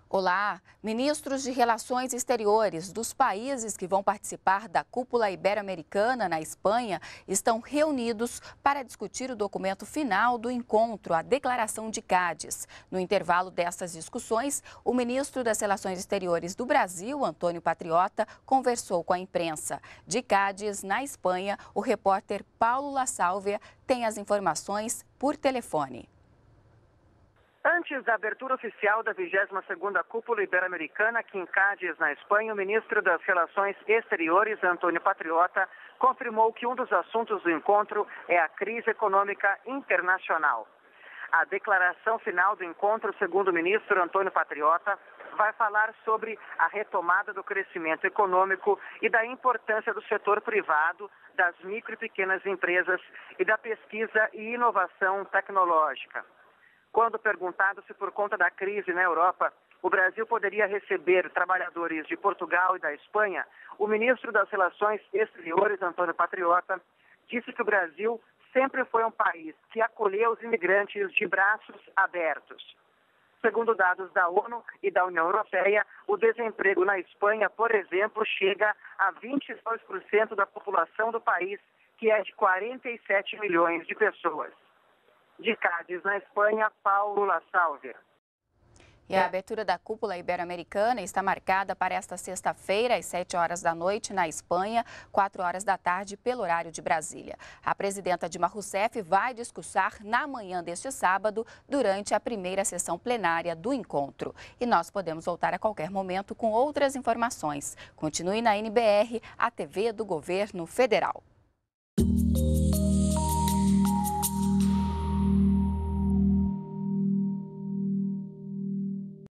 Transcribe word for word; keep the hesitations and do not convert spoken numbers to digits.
Olá, ministros de Relações Exteriores dos países que vão participar da Cúpula Ibero-Americana na Espanha estão reunidos para discutir o documento final do encontro, a Declaração de Cádiz. No intervalo dessas discussões, o ministro das Relações Exteriores do Brasil, Antônio Patriota, conversou com a imprensa. De Cádiz, na Espanha, o repórter Paulo La Sálvia tem as informações por telefone. Antes da abertura oficial da vigésima segunda Cúpula Ibero-Americana aqui em Cádiz, na Espanha, o ministro das Relações Exteriores, Antônio Patriota, confirmou que um dos assuntos do encontro é a crise econômica internacional. A declaração final do encontro, segundo o ministro Antônio Patriota, vai falar sobre a retomada do crescimento econômico e da importância do setor privado, das micro e pequenas empresas e da pesquisa e inovação tecnológica. Quando perguntado se por conta da crise na Europa, o Brasil poderia receber trabalhadores de Portugal e da Espanha, o ministro das Relações Exteriores, Antônio Patriota, disse que o Brasil sempre foi um país que acolheu os imigrantes de braços abertos. Segundo dados da ONU e da União Europeia, o desemprego na Espanha, por exemplo, chega a vinte e dois por cento da população do país, que é de quarenta e sete milhões de pessoas. De Cádiz, na Espanha, Paulo La Sálvia. E a abertura da Cúpula Ibero-Americana está marcada para esta sexta-feira, às sete horas da noite, na Espanha, quatro horas da tarde, pelo horário de Brasília. A presidenta Dilma Rousseff vai discursar na manhã deste sábado, durante a primeira sessão plenária do encontro. E nós podemos voltar a qualquer momento com outras informações. Continue na N B R, a T V do Governo Federal.